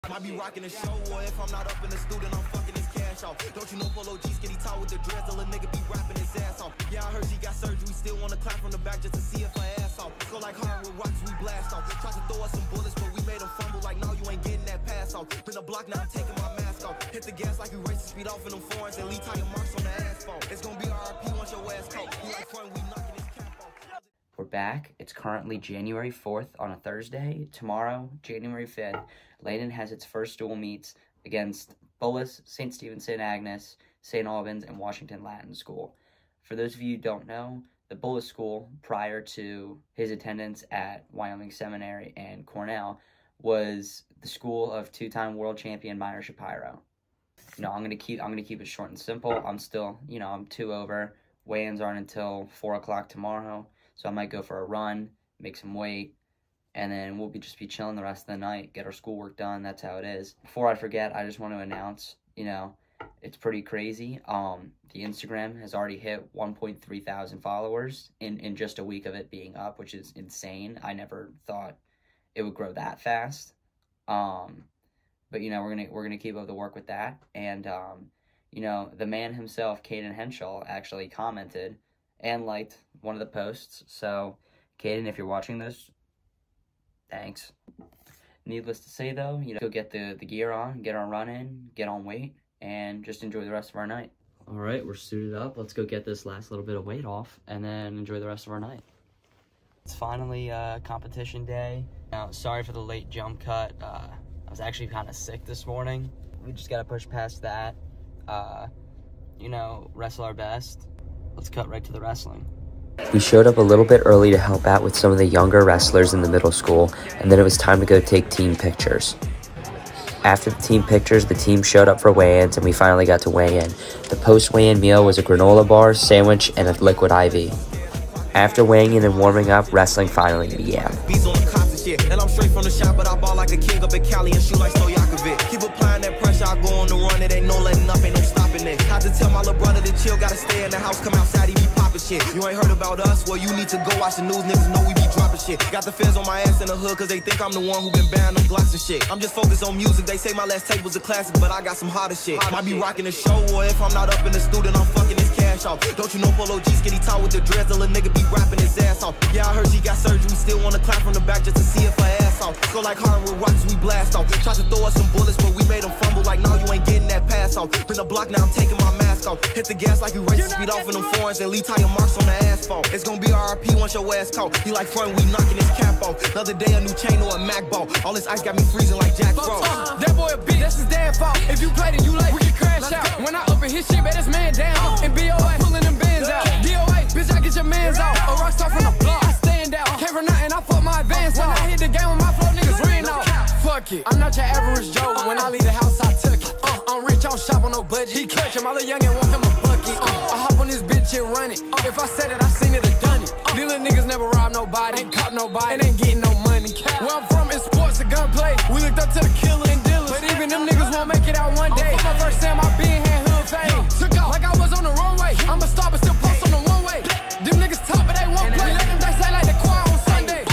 Might be rocking the show, or if I'm not up in the student, I'm fucking his cash off. Don't you know Polo G skinny tall with the dreads, till a nigga be rapping his ass off. Yeah, I heard she got surgery, still wanna clap from the back just to see if her ass off. Go like hard with rocks, we blast off. Tried to throw us some bullets, but we made them fumble like, no, you ain't getting that pass off. Been a block, now I'm taking my mask off. Hit the gas like we racing speed off in them foreigns and leave tire marks on the asphalt. It's gonna be RIP once your ass caught. You like fun, we knocking his cap off. We're back. It's currently January 4th on a Thursday. Tomorrow, January 5th, Landon has its first dual meets against Bullis, St. Stephen St. Agnes, St. Albans, and Washington Latin School. For those of you who don't know, the Bullis School, prior to his attendance at Wyoming Seminary and Cornell, was the school of two-time world champion Meyer Shapiro. You know, I'm gonna keep it short and simple. I'm still, I'm 2 over. Weigh-ins aren't until 4 o'clock tomorrow, so I might go for a run, make some weight, and then we'll just be chilling the rest of the night, get our schoolwork done. That's how it is. Before I forget, I just want to announce, it's pretty crazy. The Instagram has already hit 1.3 thousand followers in just a week of it being up, which is insane. I never thought it would grow that fast. But we're gonna keep up the work with that. And the man himself, Caden Henschel, actually commented and liked one of the posts. So, Caden, if you're watching this, thanks. Needless to say, though, go get the gear on, get our run in, get on weight, and just enjoy the rest of our night. All right, we're suited up. Let's go get this last little bit of weight off, and then enjoy the rest of our night. It's finally competition day. Now, sorry for the late jump cut. I was actually kind of sick this morning. We just got to push past that. Wrestle our best. Let's cut right to the wrestling. We showed up a little bit early to help out with some of the younger wrestlers in the middle school, and then it was time to go take team pictures. After the team pictures, the team showed up for weigh-ins, and we finally got to weigh in. The post-weigh-in meal was a granola bar, sandwich, and a liquid IV. After weighing in and warming up, wrestling finally began. And I'm straight from the shop, but I ball like a king up in Cali and shoot like Stojakovic. Keep applying that pressure, I go on the run, it ain't no letting up, ain't no stopping it. Had to tell my little brother to chill, gotta stay in the house, come outside, he be popping shit. You ain't heard about us? Well, you need to go watch the news, niggas know we be dropping shit. Got the feds on my ass in the hood, cause they think I'm the one who been banning them Glocks and shit. I'm just focused on music, they say my last tape was a classic, but I got some hotter shit. Might be rocking the show, or if I'm not up in the student, I'm fucking his cash off. Don't you know Polo G skinny tall with the dreads, till a nigga be rapping his ass off. Yeah, I heard she got surgery, still wanna clap from the back just to see if her ass off. Go like hard with rocks, we blast off. Tried to throw us some bullets, but we made them fumble like, no, you ain't getting that pass off. Been a block, now I'm taking my mask off. Hit the gas like we racing speed off in them foreigns and leave tire marks on the asphalt. It's gonna be RIP once your ass caught. You like front, we knocking his cap off. Another day, a new chain or a Mac ball. All this ice got me freezing like Jack Frost. That boy a bitch, that's his damn fault. If you played it, you like, we can crash out. When I open his shit, bet this man down. And BOA, pulling them bands out. DOA, bitch, I get your mans out. A rock star from the block, I stand out. Came from nothing, I fuck my advance off. When I hit the game with my flow, niggas ran off. Fuck it, I'm not your average Joe. When I leave the house, I took it. I'm rich, I don't shop on no budget. He clutch him, my little youngin' want him a bucket. I hop on this bitch and run it. If I said it, I seen it, I done it. These little niggas never rob nobody, ain't caught nobody, and ain't getting no money. Where I'm from, it's sports and gunplay. We looked up to the killer and dealers, but even them niggas won't make it out one day. My first time I been had hood fame. Took off like I was on the runway. I'm a star, but still post on the one way. Them niggas talk, but they won't play. Let them dice like the choir on Sunday.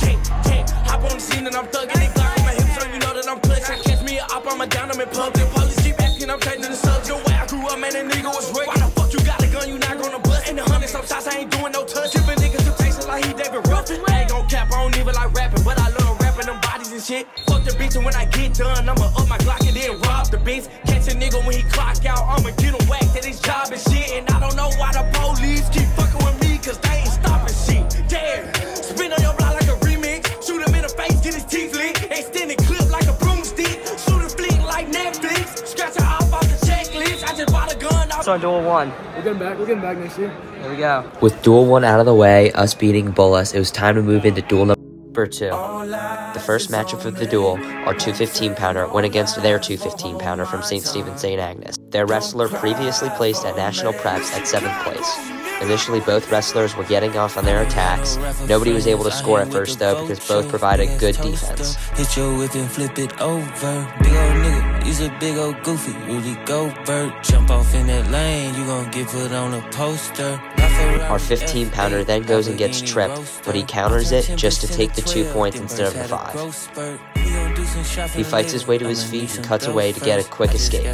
Hop on the scene and I'm thugging it. Glock on my hips, so you know that I'm clutching. Catch me up, I'm down, I'm in public. Police keep asking, I'm changing the subject. Way I grew up, man, that nigga was wrecked. Why the fuck you got a gun, you not gonna bust? And the 100 some shots, I ain't doing no touch. Shipping niggas to tasting like he David Ruffin. I ain't gon' cap, I don't even like rapping, but I love rapping them bodies and shit. Fuck the bitch, and when I get done, I'ma up my Glock and then rob the bitch. Catch a nigga when he clock out, I'ma get him whacked at his job and shit. And I don't know why the police keep fucking with me, cause they ain't stopping shit. Damn, spin on your block like a remix. Shoot him in the face, get his teeth licked. Extend the clip like a broomstick. Shoot a flick like Netflix. Scratch her off the checklist. I just bought a gun. It's on duel 1. We're getting back next year. Here we go. With duel 1 out of the way, us beating Bullis, it was time to move into duel number 2. The first matchup of the duel, our 215-pounder went against their 215-pounder from St. Stephen St. Agnes. Their wrestler previously placed at national preps at 7th place. Initially, both wrestlers were getting off on their attacks. Nobody was able to score at first, though, because both provided good defense. Hit your whip and flip it over. Big old nigga, he's a big old goofy. Rudy Gobert, jump off in that lane, you gon' get put on a poster. Our 15-pounder then goes and gets tripped, but he counters it just to take the 2 points instead of the 5. He fights his way to his feet and cuts away to get a quick escape.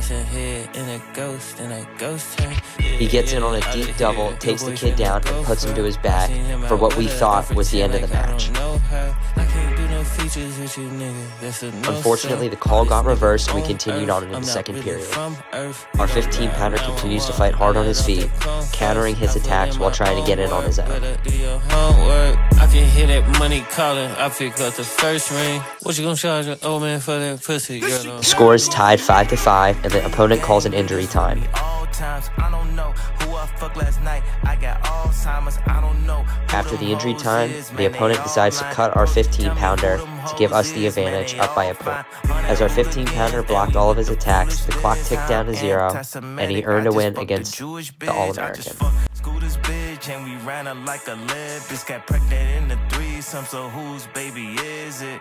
He gets in on a deep double, takes the kid down, and puts him to his back for what we thought was the end of the match. Unfortunately, the call got reversed and we continued on into the second period. Our 15-pounder continues to fight hard on his feet, countering his attacks while trying to get in on his own. I can hear that money calling. I pick up the first ring. What you gonna charge an old man for that pussy? The score is tied 5-5, and the opponent calls an injury time. After the injury time, the opponent decides to cut our 15-pounder to give us the advantage up by a point. As our 15-pounder blocked all of his attacks, the clock ticked down to 0, and he earned a win against the All-American. And we ran her like a lead. Bitch got pregnant in the threesome, so whose baby is it?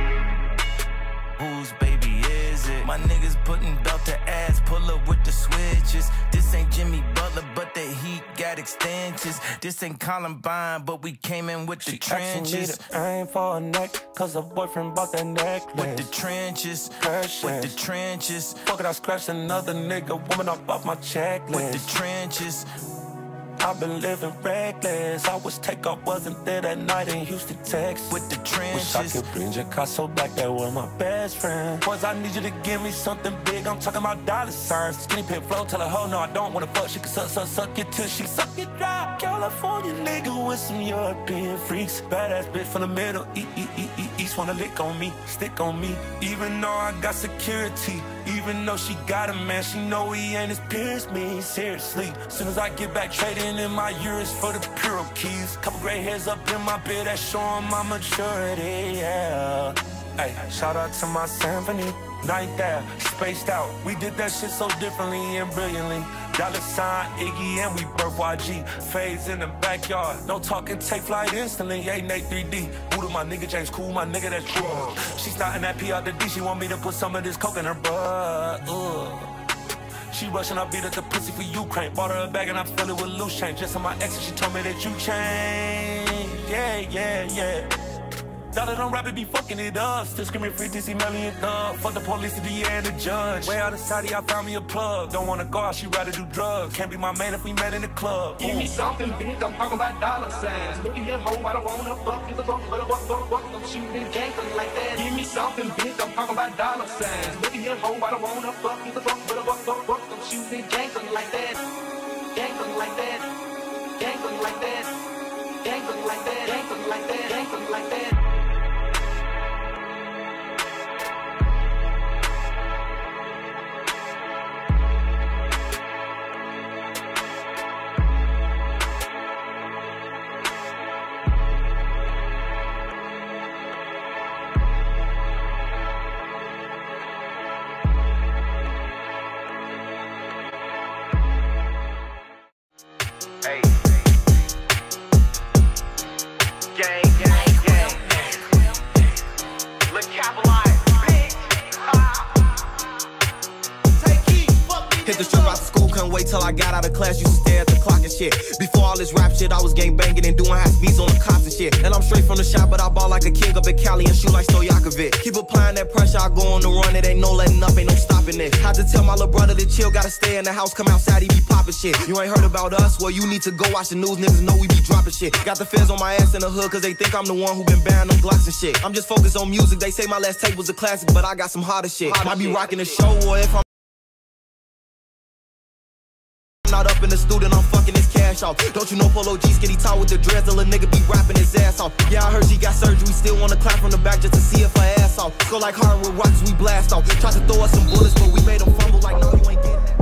Whose baby is it? My niggas putting belt to ass, pull up with the switches. This ain't Jimmy Butler, but the heat got extensions. This ain't Columbine, but we came in with the trenches. I ain't for a neck, cause her boyfriend bought that necklace. With the trenches, with the trenches. Fuck it, I scratched another nigga, woman up off my checklist. With the trenches. I've been living reckless. I wish takeoff wasn't there that night in Houston, Texas. With the trenches. Wish I could bring Picasso back, that was my best friend. Boys, I need you to give me something big. I'm talking about dollar signs. Skinny pit flow, tell her, ho, no, I don't wanna fuck. She can suck it till she suck it dry. California nigga with some European freaks. Badass bitch from the middle, east wanna lick on me, stick on me. Even though I got security, even though she got a man, she know he ain't as pure as me. Seriously, soon as I get back trading in my euros for the Puro keys. Couple gray hairs up in my beard that showing my maturity, yeah. Hey, shout out to my symphony. Ninth there, spaced out. We did that shit so differently and brilliantly. Dollar sign, Iggy, and we birth YG. Fades in the backyard. No talking, take flight instantly. Hey, Nate 3D. Buddha, my nigga, James Cool, my nigga, that's true. She starting that P out the D. She want me to put some of this coke in her butt. She rushing, I beat up the pussy for Ukraine. Bought her a bag and I fill it with loose change. Just on my ex, she told me that you changed. Yeah. Dollar don't rap it, be fucking it up. Still screaming free DC Melly and Thug. Fuck the police, the DA and the judge. Way out of Saudi, I found me a plug. Don't wanna go out, she rather do drugs. Can't be my man if we met in the club. Give me something big, I'm talking about dollar signs. Look at your hoe, I don't wanna fuck. Give a fuck, but I'm shooting gangsters like that. Give me something big, I'm talking about dollar signs. Look at your hoe, I don't wanna fuck. Give a fuck, but I'm shooting gangsters like that. Gangsters like that. Gangsters like that. Gangsters like that. Gangsters like that. Gangsters like that. Hey. Gang. Look, capitalize, bitch. Take heat, fuck me. Hit the strip out the school, couldn't wait till I got out of class. Used to stare at the clock and shit. Before all this rap shit, I was gang banging and doing high speeds on the cops and shit. And I'm straight from the shop, but I ball like a king up in Cali and shoot like Stojakovic. Keep applying that pressure, I go on the run. It ain't no letting up, ain't no stopping it. Had to tell my little brother to chill, gotta stay in the house, come outside, he be popping shit. You ain't heard about us? Well, you need to go watch the news, niggas know we be dropping shit. Got the feds on my ass in the hood, cause they think I'm the one who been buying them Glocks and shit. I'm just focused on music, they say my last tape was a classic, but I got some harder shit. Might be rocking the show, or if I'm not up in the studio, I'm fucking his cash off. Don't you know Polo G skinny tall with the dreads, a little nigga be rapping his ass off. Yeah, I heard she got surgery, still wanna clap from the back just to see if her ass off. Go like hard with rocks, we blast off. Tried to throw us some bullets, but we made them fumble like, no, you ain't getting that.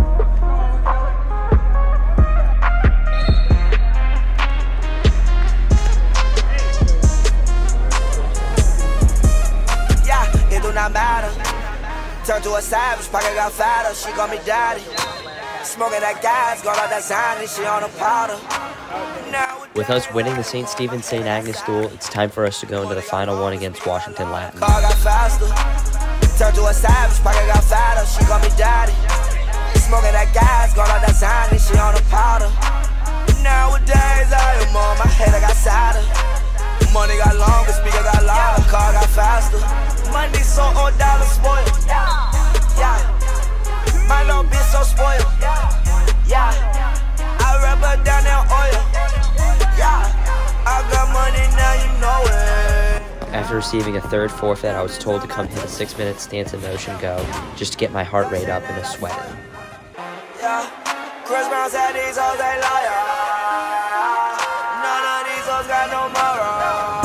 Yeah, it do not matter. Turn to a savage, pocket got fatter, she call me daddy. Smoking that gas, got all that sign and she on a powder. With us winning the St. Stephen's St. Agnes duel, it's time for us to go into the final one against Washington Latin. Car got faster. Turn to a savage, pocket got fatter, she call me daddy. Smoking that gas, got all that sign and she on a powder. Nowadays I am on my head, I got sadder. Money got longer, speaker got louder, car got faster. money so old dollar spoiled. Yeah, my little bitch so spoiled. Yeah, I rub her down in oil. Yeah, I got money now, you know it. After receiving a third forfeit, I was told to come hit a 6-minute stance and motion go just to get my heart rate up and a sweat in. Yeah, Chris Brown said these hoes ain't loyal. None of these hoes got no moral.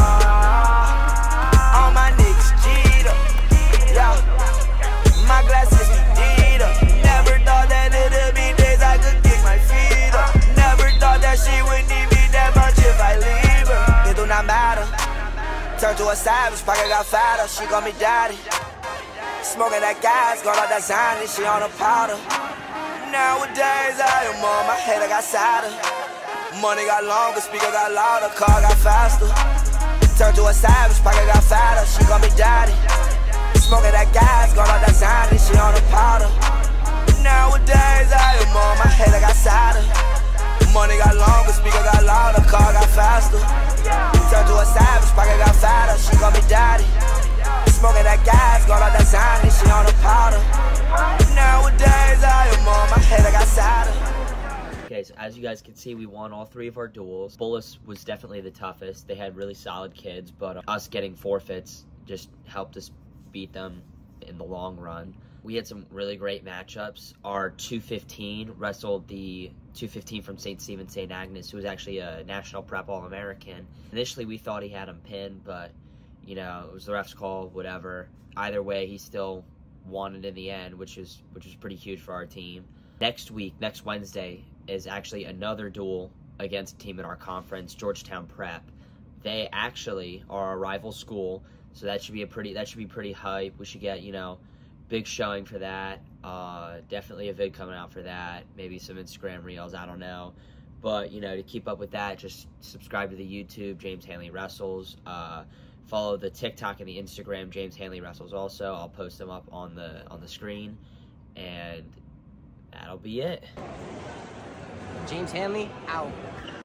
All my niggas cheater. Yeah, my glasses be deeper. Never thought that it'd be days I could kick my feet up. Never thought that she would need me that much if I leave her. It do not matter. Turned to a savage, pocket got fatter. She call me daddy. Smoking that gas, going out that Zany. She on a powder. Nowadays I am on my head, I got sadder. Money got longer, speaker got louder, car got faster. Turned to a savage, pocket got fatter. She call me daddy. Smoking that gas, going out that Zany. She on a powder. Nowadays I am on my head, I got sadder. Money got longer, speaker got louder, car got faster. Turned to a savage, pocket got fatter. She call me daddy. Smoking that gas, going out that Zany. She on a powder. Nowadays I am on my head, I got sadder. Okay, so as you guys can see, we won all 3 of our duels. Bullis was definitely the toughest. They had really solid kids, but us getting forfeits just helped us beat them in the long run. We had some really great matchups. Our 215 wrestled the 215 from St. Stephen, St. Agnes, who was actually a National Prep All-American. Initially, we thought he had him pinned, but, you know, it was the ref's call, whatever. Either way, he still won it in the end, which was pretty huge for our team. Next week, next Wednesday, is actually another duel against a team in our conference, Georgetown Prep. They actually are a rival school, so that should be pretty hype. We should get, you know, big showing for that. Definitely a vid coming out for that. Maybe some Instagram reels, I don't know. But, you know, to keep up with that, just subscribe to the YouTube, James Hanley Wrestles. Follow the TikTok and the Instagram, James Hanley Wrestles also. I'll post them up on the screen. And that'll be it. James Hanley, out.